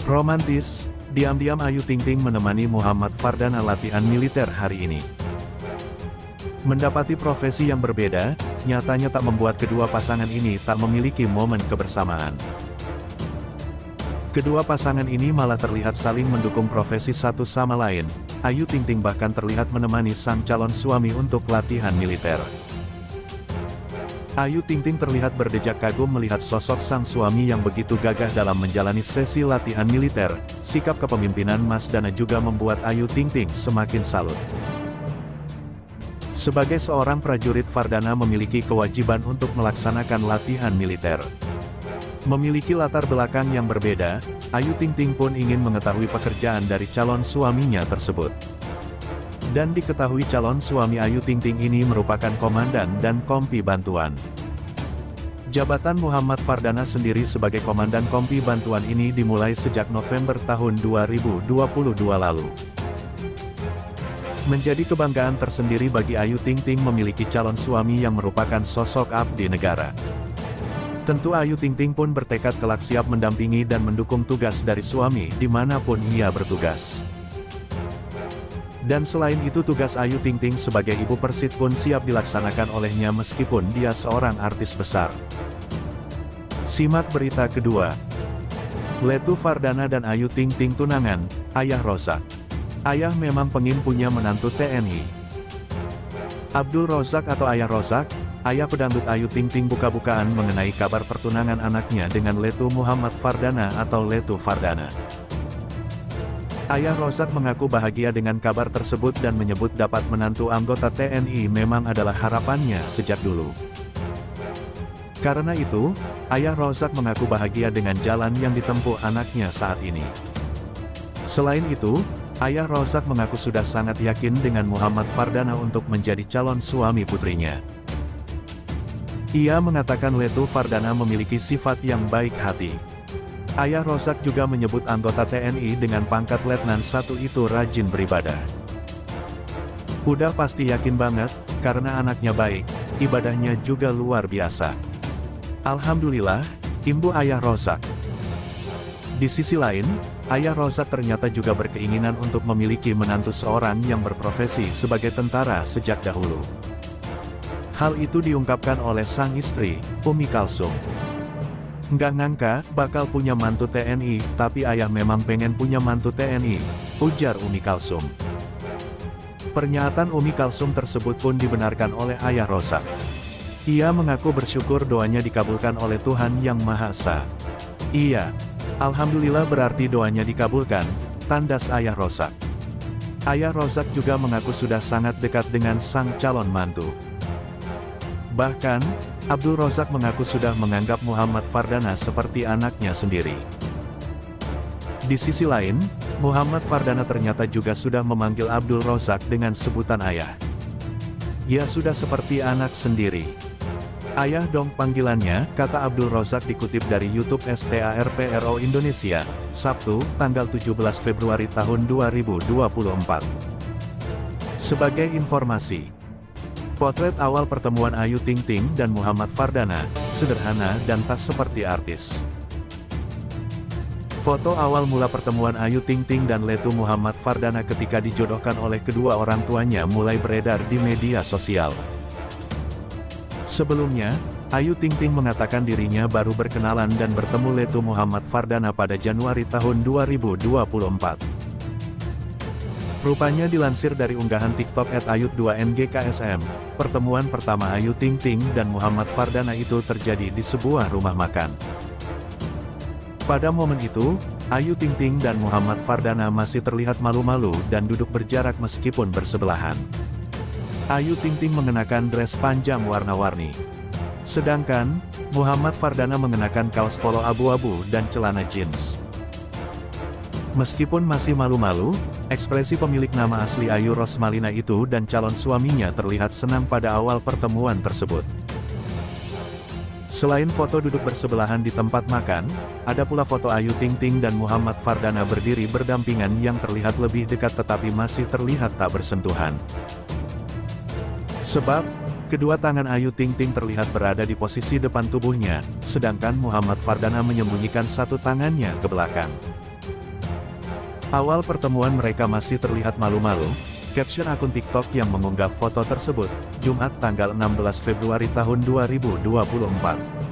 Romantis, diam-diam Ayu Ting Ting menemani Muhammad Fardana latihan militer hari ini. Mendapati profesi yang berbeda, nyatanya tak membuat kedua pasangan ini tak memiliki momen kebersamaan. Kedua pasangan ini malah terlihat saling mendukung profesi satu sama lain. Ayu Ting Ting bahkan terlihat menemani sang calon suami untuk latihan militer. Ayu Ting Ting terlihat berdejak kagum melihat sosok sang suami yang begitu gagah dalam menjalani sesi latihan militer. Sikap kepemimpinan Mas Dana juga membuat Ayu Ting Ting semakin salut. Sebagai seorang prajurit, Fardana memiliki kewajiban untuk melaksanakan latihan militer. Memiliki latar belakang yang berbeda, Ayu Ting Ting pun ingin mengetahui pekerjaan dari calon suaminya tersebut. Dan diketahui calon suami Ayu Ting Ting ini merupakan komandan dan kompi bantuan. Jabatan Muhammad Fardana sendiri sebagai komandan kompi bantuan ini dimulai sejak November tahun 2022 lalu. Menjadi kebanggaan tersendiri bagi Ayu Ting Ting memiliki calon suami yang merupakan sosok abdi negara. Tentu Ayu Ting Ting pun bertekad kelak siap mendampingi dan mendukung tugas dari suami dimanapun ia bertugas. Dan selain itu tugas Ayu Ting Ting sebagai ibu Persib pun siap dilaksanakan olehnya meskipun dia seorang artis besar. Simak berita kedua. Letu Fardana dan Ayu Ting Ting tunangan, Ayah Rozak. Ayah memang pengin punya menantu TNI. Abdul Rozak atau Ayah Rozak, ayah pedangdut Ayu Ting Ting buka-bukaan mengenai kabar pertunangan anaknya dengan Letu Muhammad Fardana atau Letu Fardana. Ayah Rozak mengaku bahagia dengan kabar tersebut dan menyebut dapat menantu anggota TNI memang adalah harapannya sejak dulu. Karena itu, Ayah Rozak mengaku bahagia dengan jalan yang ditempuh anaknya saat ini. Selain itu, Ayah Rozak mengaku sudah sangat yakin dengan Muhammad Fardana untuk menjadi calon suami putrinya. Ia mengatakan Letu Fardana memiliki sifat yang baik hati. Ayah Rozak juga menyebut anggota TNI dengan pangkat Letnan 1 itu rajin beribadah. Udah pasti yakin banget, karena anaknya baik, ibadahnya juga luar biasa. Alhamdulillah, imbu Ayah Rozak. Di sisi lain, Ayah Rozak ternyata juga berkeinginan untuk memiliki menantu seorang yang berprofesi sebagai tentara sejak dahulu. Hal itu diungkapkan oleh sang istri, Umi Kalsum. Nggak ngangka, bakal punya mantu TNI, tapi ayah memang pengen punya mantu TNI, ujar Umi Kalsum. Pernyataan Umi Kalsum tersebut pun dibenarkan oleh Ayah Rozak. Ia mengaku bersyukur doanya dikabulkan oleh Tuhan Yang Maha Esa. Iya, alhamdulillah berarti doanya dikabulkan, tandas Ayah Rozak. Ayah Rozak juga mengaku sudah sangat dekat dengan sang calon mantu. Bahkan, Abdul Rozak mengaku sudah menganggap Muhammad Fardana seperti anaknya sendiri. Di sisi lain, Muhammad Fardana ternyata juga sudah memanggil Abdul Rozak dengan sebutan ayah. Ya sudah seperti anak sendiri. Ayah dong panggilannya, kata Abdul Rozak dikutip dari YouTube STARPRO Indonesia, Sabtu, tanggal 17 Februari tahun 2024. Sebagai informasi, potret awal pertemuan Ayu Ting Ting dan Muhammad Fardana, sederhana dan tak seperti artis. Foto awal mula pertemuan Ayu Ting Ting dan Letu Muhammad Fardana ketika dijodohkan oleh kedua orang tuanya mulai beredar di media sosial. Sebelumnya, Ayu Ting Ting mengatakan dirinya baru berkenalan dan bertemu Letu Muhammad Fardana pada Januari tahun 2024. Rupanya dilansir dari unggahan TikTok @ayut2ngksm, pertemuan pertama Ayu Ting Ting dan Muhammad Fardana itu terjadi di sebuah rumah makan. Pada momen itu, Ayu Ting Ting dan Muhammad Fardana masih terlihat malu-malu dan duduk berjarak meskipun bersebelahan. Ayu Ting Ting mengenakan dress panjang warna-warni. Sedangkan, Muhammad Fardana mengenakan kaos polo abu-abu dan celana jeans. Meskipun masih malu-malu, ekspresi pemilik nama asli Ayu Rosmalina itu dan calon suaminya terlihat senang pada awal pertemuan tersebut. Selain foto duduk bersebelahan di tempat makan, ada pula foto Ayu Ting Ting dan Muhammad Fardana berdiri berdampingan yang terlihat lebih dekat tetapi masih terlihat tak bersentuhan. Sebab, kedua tangan Ayu Ting Ting terlihat berada di posisi depan tubuhnya, sedangkan Muhammad Fardana menyembunyikan satu tangannya ke belakang. Awal pertemuan mereka masih terlihat malu-malu, caption akun TikTok yang mengunggah foto tersebut, Jumat tanggal 16 Februari tahun 2024.